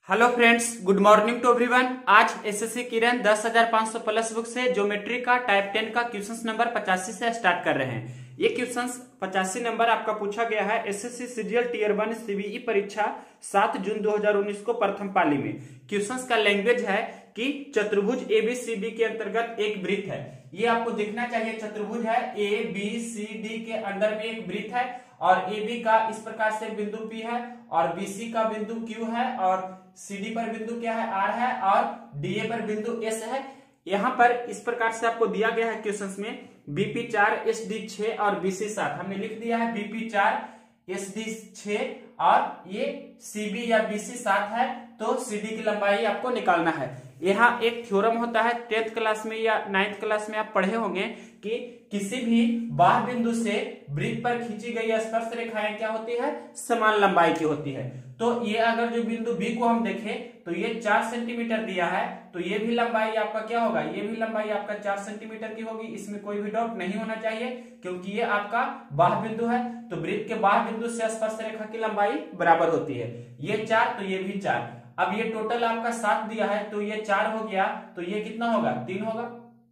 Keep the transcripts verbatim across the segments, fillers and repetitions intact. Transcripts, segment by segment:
Hello friends, good morning to everyone. आज SSC Kiran दस हजार पाँच सौ प्लस बुक से ज्योमेट्री का टाइप टेन का क्वेश्चंस नंबर पचासी से स्टार्ट कर रहे हैं। ये क्वेश्चंस पचासी नंबर आपका पूछा गया है SSC CGL tier one CBE परीक्षा सात जून दो हजार उन्नीस को प्रथम पाली में। क्वेश्चंस का लैंग्वेज है कि चतुर्भुज ए बी सी डी के अंतर्गत एक वृत्त है। ये आपको दिखना चाहिए, चतुर्भुज है, ए बी सी डी के अंदर में एक वृत्त है और ए बी का इस प्रकार से बिंदु P है और बी सी का बिंदु Q है और सी डी पर बिंदु क्या है, R है और डी ए पर बिंदु S है। यहाँ पर इस प्रकार से आपको दिया गया है क्वेश्चंस में बी पी चार, एस डी छह और बी सी सात। हमने लिख दिया है बी पी चार, एस डी छह और ये सी बी या बी सी सात है, तो सी डी की लंबाई आपको निकालना है। यहाँ एक थ्योरम होता है, टेंथ क्लास में या नाइन्थ क्लास में आप पढ़े होंगे कि किसी भी बाह्य बिंदु से वृत्त पर खींची गई स्पर्श रेखाएं क्या होती है, समान लंबाई की होती है। तो ये अगर जो बिंदु बी को हम देखें तो ये चार सेंटीमीटर दिया है, तो ये भी लंबाई आपका क्या होगा, ये भी लंबाई आपका चार सेंटीमीटर की होगी। इसमें कोई भी डाउट नहीं होना चाहिए क्योंकि ये आपका बाह्य बिंदु है, तो वृत्त के बाह्य बिंदु से स्पर्श रेखा की लंबाई बराबर होती है। ये चार तो ये भी चार। अब ये टोटल आपका सात दिया है तो ये चार हो गया, तो ये कितना होगा, तीन होगा।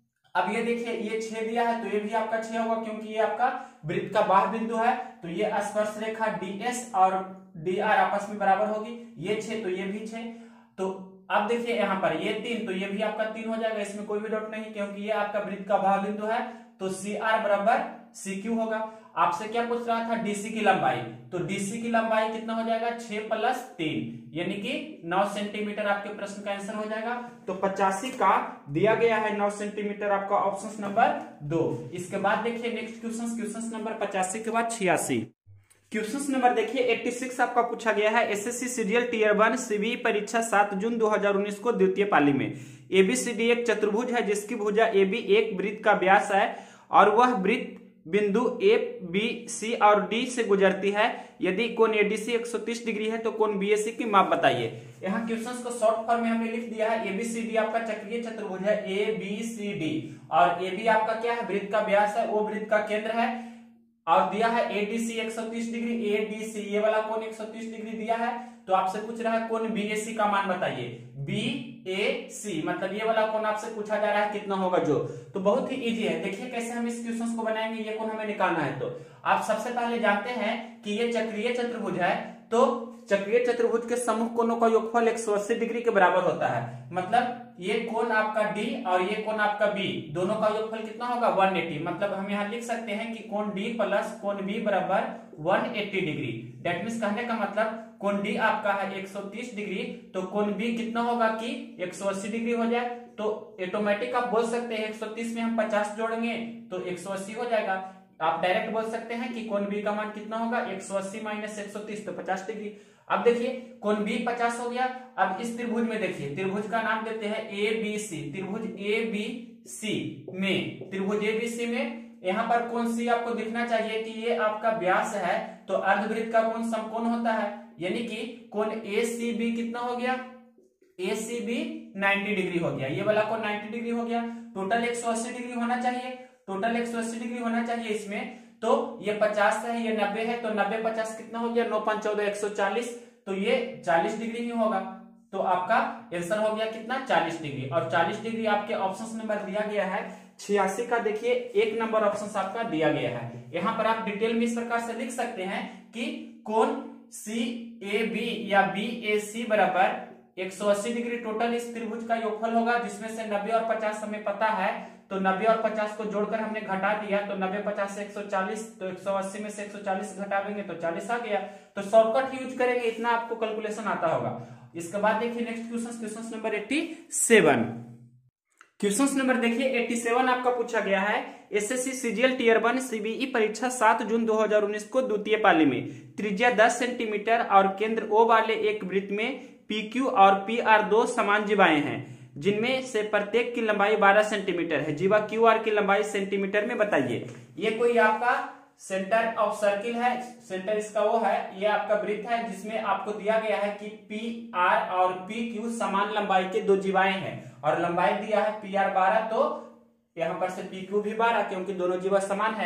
अब ये देखिए ये छह दिया है तो ये भी आपका छह होगा क्योंकि ये आपका वृत्त का बाह्य बिंदु है, तो ये स्पर्श रेखा डीएस और डीआर आपस में बराबर होगी। ये छह तो ये भी छह। तो अब देखिए यहाँ पर ये तीन तो ये भी आपका तीन हो जाएगा, इसमें कोई भी डाउट नहीं क्योंकि ये आपका वृत्त का बाह्य बिंदु है। तो सी आर बराबर सी क्यू होगा। आपसे क्या पूछ रहा था, डीसी की लंबाई, तो डीसी की लंबाई कितना हो जाएगा, छह प्लस तीन यानी कि नौ सेंटीमीटर आपके प्रश्न का आंसर हो जाएगा। तो पचासी का दिया गया है नौ सेंटीमीटर, आपका ऑप्शन नंबर दो। इसके बाद देखिए नेक्स्ट क्वेश्चन, क्वेश्चन नंबर पचासी के बाद छियासी। क्वेश्चन नंबर देखिए छियासी आपका पूछा गया है SSC CGL tier one CBE परीक्षा सात जून दो हजार उन्नीस को द्वितीय पाली में। एबीसीडी एक चतुर्भुज है जिसकी भुजा एबी एक वृत्त का व्यास है और वह वृत्त बिंदु ए बी सी और डी से गुजरती है। यदि कोण एडीसी एक सौ तीस डिग्री है तो कोण बीएसी की माप बताइए। यहाँ क्वेश्चंस को शॉर्ट फॉर्म में हमने लिख दिया है, एबीसीडी आपका चक्रीय चतुर्भुज है, ए बी सी डी और ए बी आपका क्या है, वृत्त का व्यास है, वो वृत्त का केंद्र है और दिया है एडीसी एक सौ तीस डिग्री, एडीसी ये वाला कोण एक सौ तीस डिग्री दिया है। तो आपसे पूछ रहा है कोण बीएसी का मान बताइए। बी ए सी मतलब ये वाला कोण आपसे पूछा जा रहा है कितना होगा जो, तो बहुत ही इजी है। देखिए कैसे हम इस क्वेश्चन को बनाएंगे, ये कोण हमें निकालना है। तो आप सबसे पहले जानते हैं कि ये चक्रीय चतुर्भुज है, तो चक्रीय चतुर्भुज के समूह कोणों का योगफल एक सौ अस्सी डिग्री के बराबर होता है। मतलब ये कोण आपका D और ये कोण आपका B, दोनों का योगफल कितना होगा, एक सौ अस्सी। मतलब हम यहाँ लिख सकते हैं कि कोण D प्लस कोण B बराबर एक सौ अस्सी डिग्री। दैट मीन्स कहने का मतलब कोण D आपका है एक सौ तीस डिग्री, तो कोण B कितना होगा कि एक सौ अस्सी डिग्री हो जाए। तो ऑटोमेटिक आप बोल सकते हैं एक सौ तीस में हम पचास जोड़ेंगे तो एक सौ अस्सी हो जाएगा। आप डायरेक्ट बोल सकते हैं कि कोण B का मान कितना होगा, एक सौ अस्सी माइनस एक सौ तीस तो पचास डिग्री। अब देखिए कोण B पचास हो गया। अब इस त्रिभुज में देखिए, त्रिभुज का नाम देते हैं ए बी सी। त्रिभुज ए बी सी में, त्रिभुज ए बी सी में यहाँ पर कोण C आपको दिखना चाहिए कि ये आपका व्यास है, तो अर्धवृत्त का कोण समकोण होता है, यानी कि कोण ए सी बी कितना हो गया, ए सी बी नब्बे डिग्री हो गया। ये वाला कोण नब्बे डिग्री हो गया। टोटल एक सौ अस्सी डिग्री होना चाहिए, टोटल एक सौ अस्सी डिग्री होना चाहिए इसमें। तो ये पचास है, ये नब्बे है, तो नब्बे पचास कितना हो गया, नौ पांच चौदह एक सौ चालीस, तो ये चालीस डिग्री ही होगा। तो आपका आंसर हो गया कितना, चालीस डिग्री। और चालीस डिग्री आपके ऑप्शन नंबर दिया गया है छियासी का। देखिए एक नंबर ऑप्शन आपका दिया गया है। यहाँ पर आप डिटेल में इस प्रकार से लिख सकते हैं कि कोण सी ए बी या बी ए सी बराबर एक सौ अस्सी डिग्री टोटल इस त्रिभुज का योगफल होगा, जिसमें से नब्बे और पचास हमें पता है, तो नब्बे और पचास को जोड़कर हमने घटा दिया, तो नब्बे पचास से एक सौ चालीस, तो एक सौ अस्सी में से एक सौ चालीस घटा देंगे तो चालीस आ गया। तो शॉर्टकट यूज करेंगे, इतना आपको कैलकुलेशन आता होगा। इसके बाद देखिए नेक्स्ट क्वेश्चन, क्वेश्चन नंबर सत्तासी। क्वेश्चन नंबर देखिए सत्तासी आपका पूछा गया है SSC CGL tier one CBE परीक्षा सात जून दो हजार उन्नीस को द्वितीय पाली में। त्रिज्या दस सेंटीमीटर और केंद्र O वाले एक वृत्त में पी क्यू और पी आर दो समान जीवाएं हैं जिनमें से प्रत्येक की लंबाई बारह सेंटीमीटर है। जीवा क्यू आर की लंबाई सेंटीमीटर में बताइए। ये कोई आपका सेंटर ऑफ सर्किल है, सेंटर इसका वो है, ये आपका वृत्त है जिसमें आपको दिया गया है कि पी आर और पी क्यू समान लंबाई के दो जीवाएं हैं और लंबाई दिया है पी आर बारह, तो यहाँ पर से पी क्यू भी बारह क्योंकि दोनों जीवा समान है।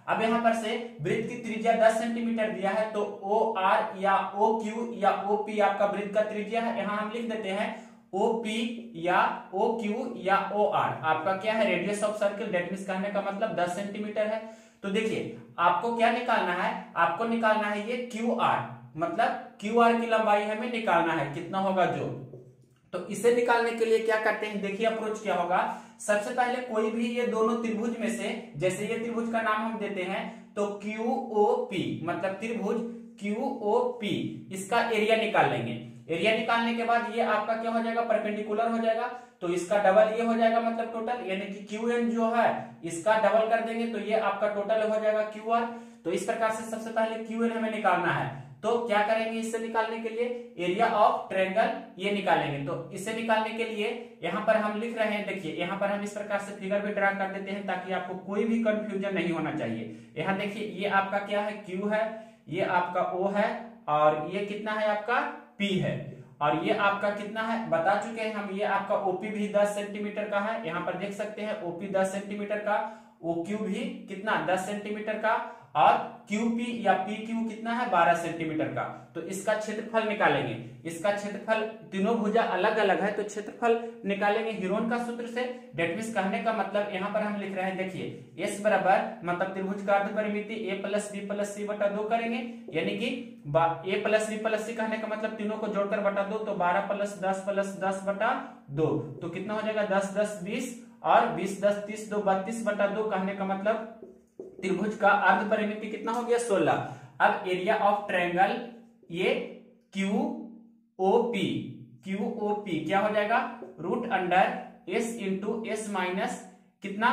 अब यहाँ पर से वृत्त की त्रिज्या दस सेंटीमीटर दिया है, तो ओ आर या ओ क्यू या ओ पी आपका वृत्त का त्रिज्या है। यहाँ हम लिख देते हैं ओ पी या ओ क्यू या ओ आर आपका क्या है, radius of circle, that means कहने का मतलब दस सेंटीमीटर है। तो देखिए आपको क्या निकालना है, आपको निकालना है ये क्यू आर, मतलब क्यू आर की लंबाई हमें निकालना है, कितना होगा जो। तो इसे निकालने के लिए क्या करते हैं, देखिए अप्रोच क्या होगा। सबसे पहले कोई भी ये दोनों त्रिभुज में से, जैसे ये त्रिभुज का नाम हम देते हैं तो क्यू ओ पी, मतलब त्रिभुज क्यू ओ पी, इसका एरिया निकाल लेंगे। एरिया निकालने के बाद ये आपका क्या हो जाएगा, परपेंडिकुलर हो जाएगा, तो इसका डबल ये हो जाएगा, मतलब टोटल, यानी कि क्यू एन जो है इसका डबल कर देंगे तो ये आपका टोटल हो जाएगा क्यू आर। तो इस प्रकार से सबसे पहले क्यू एन हमें निकालना है, तो क्या करेंगे इससे निकालने के लिए, एरिया ऑफ ट्रायंगल ये निकालेंगे। तो इसे निकालने के लिए यहाँ पर हम लिख रहे हैं, देखिए यहाँ पर हम इस प्रकार से फिगर भी ड्रा कर देते हैं ताकि आपको कोई भी कंफ्यूजन नहीं होना चाहिए। यहाँ देखिए ये आपका क्या है, क्यू है, ये आपका ओ है, और ये कितना है आपका पी है, और ये आपका कितना है बता चुके हैं हम, ये आपका ओपी भी दस सेंटीमीटर का है, यहाँ पर देख सकते हैं ओपी दस सेंटीमीटर का, ओ क्यू भी कितना दस सेंटीमीटर का, और क्यूपी या पी क्यू कितना है बारह सेंटीमीटर का। तो इसका क्षेत्रफल निकालेंगे, इसका क्षेत्रफल, तीनों भुजा अलग अलग है तो क्षेत्रफल निकालेंगे हीरोन का सूत्र से। डेट मींस कहने का मतलब यहाँ पर हम लिख रहे हैं, देखिए एस बराबर, मतलब त्रिभुज का अर्ध परिमिति A plus B plus C बटा दो करेंगे, यानी कि A plus B plus C कहने का मतलब तीनों को जोड़कर बटा दो, तो बारह प्लस दस प्लस दस बटा दो, तो कितना हो जाएगा दस दस बीस, और बीस दस तीस, दो बत्तीस बटा दो, कहने का मतलब त्रिभुज का अर्ध परिमिति कितना हो गया सोलह। अब एरिया ऑफ ट्रायंगल ये Q O P, Q O P क्या हो जाएगा, root under S into S minus कितना,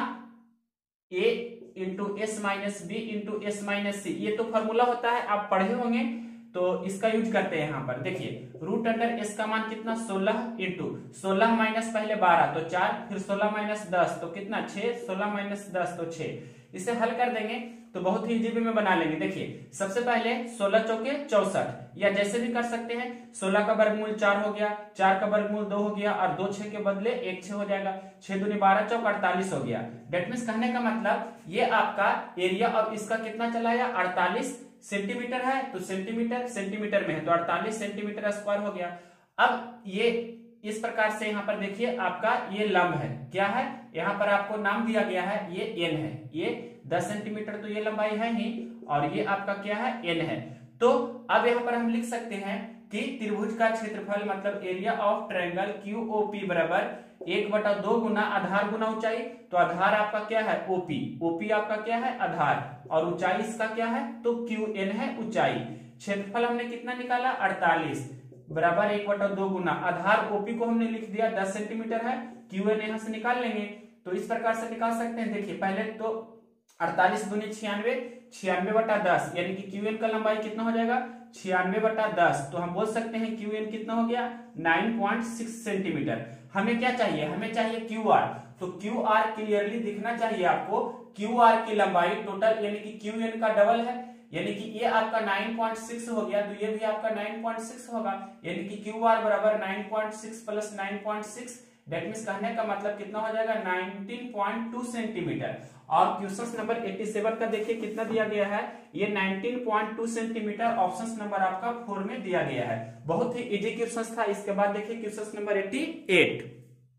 A into S minus B into S minus C, ये तो फॉर्मूला होता है आप पढ़े होंगे, तो इसका यूज करते हैं। यहाँ पर देखिए रूट अंडर एस का मान कितना सोलह इंटू सोलह माइनस पहले बारह तो चार, फिर सोलह माइनस दस तो कितना छह, सोलह माइनस दस तो छह। इसे हल कर देंगे तो बहुत ही इजी वे में बना लेंगे। देखिए सबसे पहले सोलह चौके चौसठ, या जैसे भी कर सकते हैं, सोलह का वर्गमूल चार हो गया, चार का वर्गमूल दो हो गया, और दो छह के बदले एक छह हो जाएगा, छह दूनी बारह चौक अड़तालीस हो गया। डेट मींस कहने का मतलब ये आपका एरिया अब इसका कितना चला आया, अड़तालीस सेंटीमीटर है, तो सेंटीमीटर सेंटीमीटर में है तो अड़तालीस सेंटीमीटर स्क्वायर हो गया। अब ये इस प्रकार से यहाँ पर देखिए आपका ये लंब है, क्या है, यहाँ पर आपको नाम दिया गया है, ये एन है, ये दस सेंटीमीटर तो ये लंबाई है ही, और ये आपका क्या है एन है। तो अब यहाँ पर हम लिख सकते हैं कि त्रिभुज का क्षेत्रफल, मतलब area of triangle Q O P बराबर एक बटा दो गुना आधार गुना ऊंचाई, तो आधार आपका क्या है ओपी, ओपी आपका क्या है आधार, और ऊंचाई इसका क्या है तो क्यू एन है ऊंचाई। क्षेत्रफल हमने कितना निकाला अड़तालीस बराबर एक बटा दो गुना आधार ओपी को हमने लिख दिया दस सेंटीमीटर है, क्यू एन यहां से निकाल लेंगे, तो इस प्रकार से निकाल सकते हैं। देखिए पहले तो अड़तालीस दूनी छियानवे, छियानवे बटा दस, यानी कि क्यू एन का लंबाई कितना हो जाएगा छियानवे बटा दस, तो हम बोल सकते हैं क्यू एन कितना हो गया नाइन पॉइंट सिक्स सेंटीमीटर। हमें क्या चाहिए, हमें चाहिए क्यू आर, तो क्यू आर क्लियरली दिखना चाहिए आपको, क्यू आर की लंबाई टोटल यानी कि क्यू एन का डबल है, यानी कि ये आपका नाइन पॉइंट सिक्स हो गया, तो ये भी आपका नाइन पॉइंट सिक्स होगा, यानी कि क्यू आर बराबर nine point six plus nine point six, that means कहने का मतलब कितना हो जाएगा नाइनटीन पॉइंट टू सेंटीमीटर। और क्वेश्चन नंबर सत्तासी का देखिए कितना दिया गया है, ये nineteen point two centimetre, option number आपका फोर में दिया गया है। बहुत ही इजी क्वेश्चन था। इसके बाद देखिए क्वेश्चन नंबर अट्ठासी,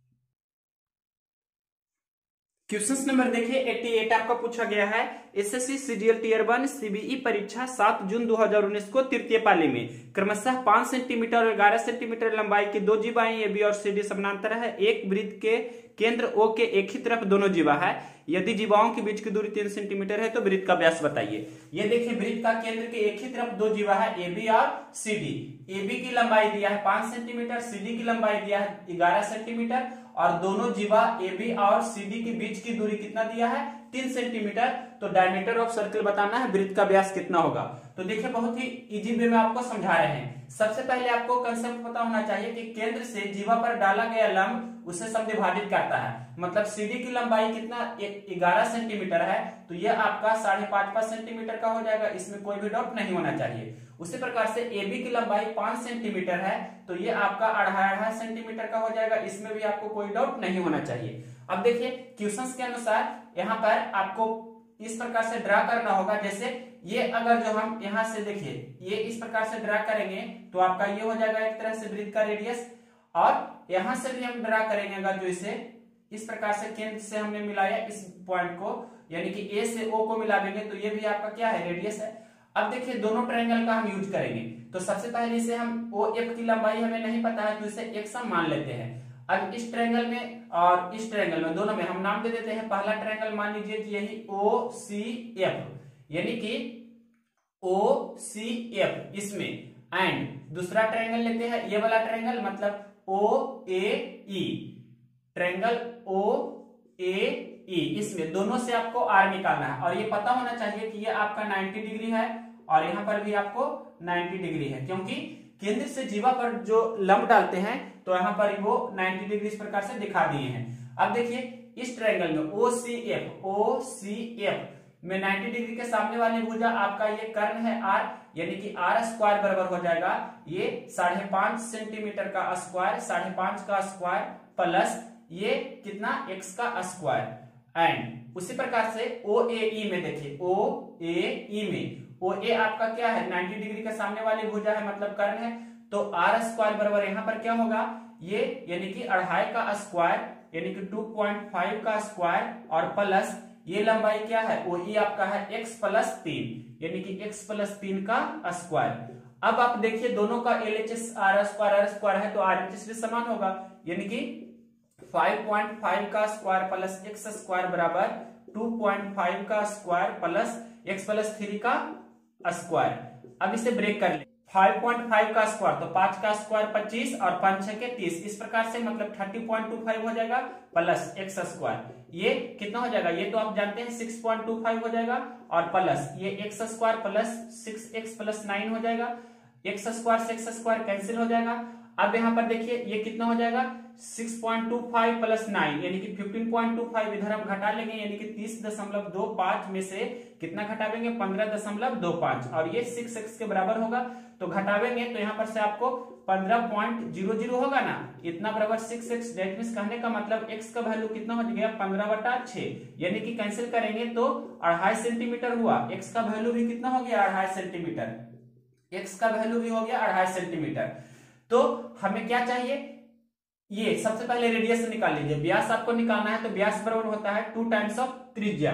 क्वेश्चन नंबर देखिए अट्ठासी आपका पूछा गया है, SSC CGL tier one CBE परीक्षा सात जून दो हज़ार उन्नीस को तृतीय पाली में क्रमशः पांच सेंटीमीटर और ग्यारह सेंटीमीटर लंबाई की दो जीवाएं ए बी और सी डी समानांतर है, एक वृत्त के केंद्र ओ के एक ही तरफ दोनों जीवा है, यदि जीवाओं के बीच की दूरी तीन सेंटीमीटर है तो वृत्त का व्यास बताइए। ये देखिए वृत्त का केंद्र के एक ही तरफ दो जीवा है ए बी और सी डी, ए बी की लंबाई दिया है पांच सेंटीमीटर, सी डी की लंबाई दिया है ग्यारह सेंटीमीटर, और दोनों जीवा ए बी और सी डी के बीच की दूरी कितना दिया है तीन सेंटीमीटर, तो डायमीटर ऑफ सर्कल बताना है, वृत्त का व्यास कितना होगा। तो देखिए बहुत ही इजी वे में आपको समझा रहे हैं। सबसे पहले आपको कंसेप्ट पता होना चाहिए कि केंद्र से जीवा पर डाला गया लंब उसे समद्विभाजित करता है, मतलब सीडी की लंबाई कितना ग्यारह सेंटीमीटर है, तो यह आपका साढ़े पांच पांच सेंटीमीटर का हो जाएगा, इसमें कोई भी डाउट नहीं होना चाहिए। उसी प्रकार से ए बी की लंबाई पांच सेंटीमीटर है, तो ये आपका अढ़ाई अढ़ाई सेंटीमीटर का हो जाएगा, इसमें भी आपको कोई डाउट नहीं होना चाहिए। अब देखिए क्वेश्चंस के अनुसार यहाँ पर आपको इस प्रकार से ड्रा करना होगा। जैसे ये अगर जो हम यहां से देखिए ये इस प्रकार से ड्रा करेंगे तो आपका ये हो जाएगा एक तरह से वृत्त का रेडियस, और यहां से भी हम ड्रा करेंगे अगर जो इसे इस प्रकार से केंद्र से हमने मिलाया इस पॉइंट को, यानी कि ए से ओ को मिला देंगे तो ये भी आपका क्या है, रेडियस है। अब देखिए दोनों ट्रायंगल का हम यूज करेंगे, तो सबसे पहले इसे हम ओ एफ की लंबाई हमें नहीं पता है तो इसे एक्स हम मान लेते हैं। अब इस ट्रायंगल में और इस ट्रायंगल में दोनों में हम नाम दे देते हैं। पहला ट्रायंगल मान लीजिए कि यही ओ सी एफ, यानी कि ओ सी एफ इसमें, एंड दूसरा ट्रायंगल लेते हैं ये वाला ट्रायंगल मतलब ओ ए ई, ट्रायंगल ओ ए ई, इसमें दोनों से आपको आर निकालना है और ये पता होना चाहिए कि ये आपका नब्बे डिग्री है और यहाँ पर भी आपको नब्बे डिग्री है, क्योंकि केंद्र से जीवा पर जो लंब डालते हैं तो यहाँ पर वो नब्बे डिग्री इस प्रकार से दिखा दिए हैं। अब देखिए इस ट्रायंगल में ओ सी एफ, ओ सी एफ में नब्बे डिग्री के सामने वाली भुजा आपका ये कर्ण है आर, यानी कि आर स्क्वायर बराबर हो जाएगा ये साढ़े पांच सेंटीमीटर का स्क्वायर, साढ़े पांच का स्क्वायर प्लस ये कितना एक्स का स्क्वायर। एंड उसी प्रकार से ओ ए ई में देखिए ओ ए ई में ओ ए आपका क्या है, नब्बे डिग्री के सामने वाली भुजा है मतलब कर्ण है, तो आर स्क्वायर बराबर यहाँ पर क्या होगा ये, यानी कि अढ़ाई का स्क्वायर यानी कि दो पॉइंट पाँच का स्क्वायर और प्लस ये लंबाई क्या है ओ ई आपका है x प्लस तीन, यानी कि x प्लस तीन का स्क्वायर। अब आप देखिए दोनों का L H S R square R square है तो आर एच एस भी समान होगा, यानी कि पाँच पॉइंट पाँच का स्क्वायर प्लस x स्क्वायर बराबर दो पॉइंट पाँच का स्क्वायर प्लस x प्लस तीन का स्क्वायर। अब इसे ब्रेक कर ले, पाँच पॉइंट पाँच का स्क्वायर तो पांच का स्क्वायर पच्चीस और पांच छह के तीस, इस प्रकार से मतलब तीस पॉइंट दो पाँच हो जाएगा प्लस x स्क्वायर, ये कितना हो जाएगा ये तो आप जानते हैं छह पॉइंट दो पाँच हो जाएगा और प्लस ये x square plus six x plus nine हो जाएगा, x स्क्वायर से x स्क्वायर कैंसिल हो जाएगा। अब यहाँ पर देखिए ये कितना हो जाएगा छह पॉइंट दो पाँच प्लस नाइन, यानी कि पंद्रह पॉइंट दो पाँच इधर हम घटा लेंगे, यानी कि तीस दशमलव दो पाँच में से कितना घटावेंगे पंद्रह दशमलव दो पाँच, और ये छह एक्स के बराबर होगा तो घटावेंगे तो यहाँ पर से आपको पंद्रह पॉइंट जीरो जीरो होगा ना, इतना बराबर छह एक्स। दैट मींस कहने का मतलब x का वैल्यू कितना हो गया पंद्रह बटा छह, यानी कि कैंसिल करेंगे तो अढ़ाई सेंटीमीटर हुआ, x का वैल्यू भी कितना हो गया अढ़ाई सेंटीमीटर, x का वैल्यू भी हो गया अढ़ाई सेंटीमीटर। तो हमें क्या चाहिए, ये सबसे पहले रेडियस निकाल लीजिए, व्यास आपको निकालना है तो व्यास बराबर होता है टू टाइम्स ऑफ त्रिज्या।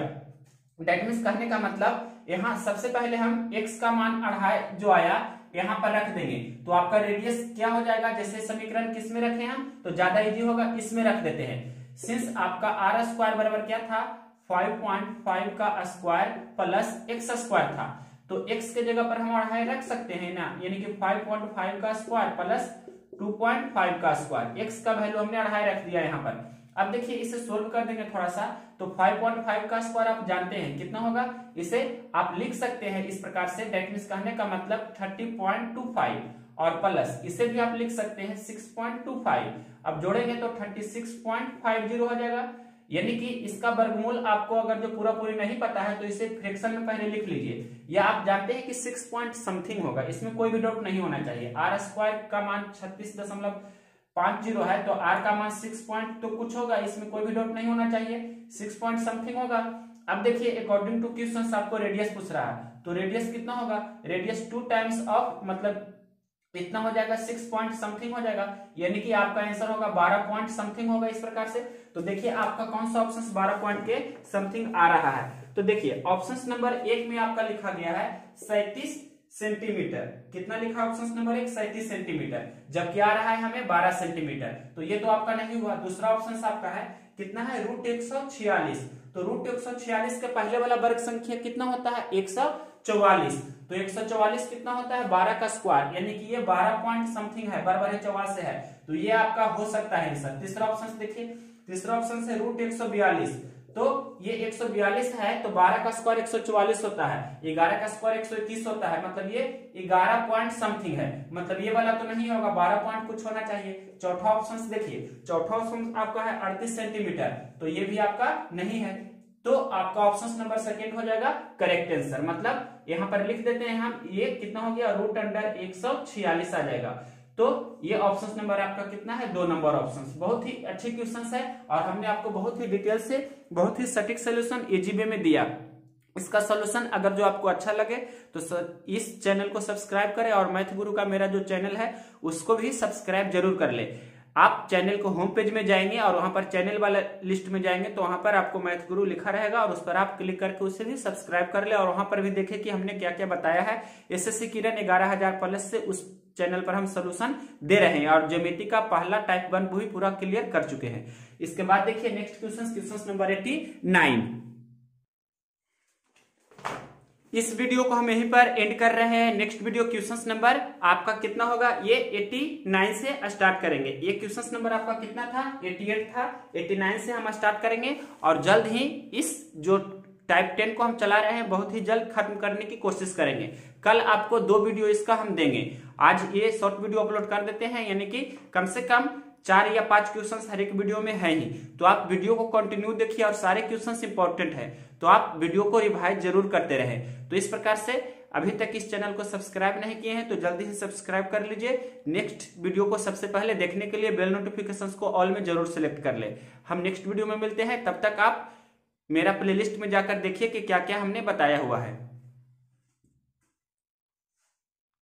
दैट मींस कहने का मतलब यहाँ सबसे पहले हम x का मान अढ़ाई जो आया यहाँ पर रख देंगे तो आपका रेडियस क्या हो जाएगा, जैसे समीकरण किस में रखे हम तो ज्यादा इजी होगा, इसमें रख देते हैं। सिंस आपका आर स्क्वायर बराबर क्या था पाँच पॉइंट पाँच का स्क्वायर प्लस एक्स स्क्वायर था, तो x के जगह पर हम अढ़ाई रख सकते हैं ना, यानी कि पाँच पॉइंट पाँच का स्क्वायर प्लस दो पॉइंट पाँच का स्क्वायर, x का वैल्यू हमने अढ़ाई रख दिया यहाँ पर। अब देखिए इसे सोल्व कर देंगे थोड़ा सा, तो पाँच पॉइंट पाँच का स्क्वायर आप जानते हैं कितना होगा, इसे आप लिख सकते हैं इस प्रकार से, दैट मींस कहने का मतलब तीस पॉइंट दो पाँच और प्लस इसे भी आप लिख सकते हैं छह पॉइंट दो पाँच, अब जोड़ेंगे तो छत्तीस पॉइंट पाँच हो जाएगा, यानी कि इसका वर्गमूल आपको अगर जो पूरा पूरी नहीं पता है तो इसे फ्रैक्शन में पहले लिख लीजिए, या आप जानते हैं कि सिक्स पॉइंट समथिंग होगा, इसमें कोई भी डाउट नहीं होना चाहिए। आर स्क्वायर का मान छत्तीस दशमलव पांच जीरो है तो आर का मान सिक्स पॉइंट तो कुछ होगा, इसमें कोई भी डाउट नहीं होना चाहिए, सिक्स पॉइंट समथिंग होगा। अब देखिए अकॉर्डिंग टू क्वेश्चन आपको रेडियस पूछ रहा है तो रेडियस कितना होगा, रेडियस टू टाइम्स ऑफ मतलब इतना हो जाएगा सिक्स पॉइंट समथिंग हो जाएगा, यानी कि आपका आंसर होगा बारह पॉइंट समथिंग होगा इस प्रकार से। तो देखिए आपका कौन सा ऑप्शन बारह पॉइंट के समथिंग आ रहा है, तो देखिए ऑप्शन नंबर एक में आपका लिखा गया है सैंतीस सेंटीमीटर, कितना लिखा ऑप्शन नंबर एक सैंतीस सेंटीमीटर, जबकि आ रहा है हमें बारह सेंटीमीटर, तो ये तो आपका नहीं हुआ। दूसरा ऑप्शन आपका है कितना है रूट एक सौ छियालीस, तो रूट एक सौ छियालीस के पहले वाला वर्ग संख्या कितना होता है एक सौ चौवालीस, तो एक सौ चौवालीस कितना होता है बारह का स्क्वायर, यानी कि ये बारह पॉइंट समथिंग है, बराबर है चौवालीस से है, तो ये आपका हो सकता है आंसर। तीसरा ऑप्शन देखिए, तीसरा ऑप्शन से रूट एक सौ बयालीस, तो ये एक सौ बयालीस है तो बारह का स्क्वायर एक सौ चौवालीस होता है, ग्यारह का स्क्वायर एक सौ इक्कीस होता है, मतलब ये ग्यारह पॉइंट समथिंग है, मतलब ये वाला तो नहीं होगा, बारह पॉइंट कुछ होना चाहिए। चौथा ऑप्शन देखिए, चौथा ऑप्शन आपका है अड़तीस सेंटीमीटर, तो ये भी आपका नहीं है, तो आपका ऑप्शन नंबर सेकेंड हो जाएगा करेक्ट आंसर। मतलब यहाँ पर लिख देते हैं हम, ये कितना हो गया रूट अंडर एक सौ छियालीस आ जाएगा, तो ये ऑप्शन नंबर आपका कितना है दो नंबर ऑप्शन। बहुत ही अच्छे क्वेश्चन है और हमने आपको बहुत ही डिटेल से बहुत ही सटीक सोल्यूशन एजीबी में दिया। इसका सॉल्यूशन अगर जो आपको अच्छा लगे तो इस चैनल को सब्सक्राइब करें और मैथ गुरु का मेरा जो चैनल है उसको भी सब्सक्राइब जरूर कर ले। आप चैनल को होम पेज में जाएंगे और वहां पर चैनल वाला लिस्ट में जाएंगे तो वहां पर आपको मैथ गुरु लिखा रहेगा और उस पर आप क्लिक करके उसे भी सब्सक्राइब कर ले और वहां पर भी देखें कि हमने क्या क्या बताया है। एसएससी किरण ग्यारह हजार प्लस से उस चैनल पर हम सोल्यूशन दे रहे हैं और ज्योमेट्री का पहला टाइप वन भी पूरा क्लियर कर चुके हैं। इसके बाद देखिए next question, question number eighty nine. इस वीडियो को हम यहीं पर एंड कर रहे हैं। नेक्स्ट वीडियो क्वेश्चन नंबर आपका कितना होगा, ये नवासी से स्टार्ट करेंगे। ये क्वेश्चन नंबर आपका कितना था, अठासी था, नवासी से हम स्टार्ट करेंगे और जल्द ही इस जो टाइप टेन को हम चला रहे हैं बहुत ही जल्द खत्म करने की कोशिश करेंगे। कल आपको दो वीडियो इसका हम देंगे। आज ये शॉर्ट वीडियो अपलोड कर देते हैं, यानी कि कम से कम चार या पांच क्वेश्चंस हर एक वीडियो में है ही। तो आप वीडियो को कंटिन्यू देखिए और सारे क्वेश्चंस इंपॉर्टेंट है, तो आप वीडियो को रिवाइज जरूर करते रहे। तो इस प्रकार से अभी तक इस चैनल को सब्सक्राइब नहीं किए हैं तो जल्दी से सब्सक्राइब कर लीजिए। नेक्स्ट वीडियो को सबसे पहले देखने के लिए बेल नोटिफिकेशंस को ऑल में जरूर सेलेक्ट कर ले। हम नेक्स्ट वीडियो में मिलते हैं, तब तक आप मेरा प्लेलिस्ट में जाकर देखिए कि क्या क्या हमने बताया हुआ है।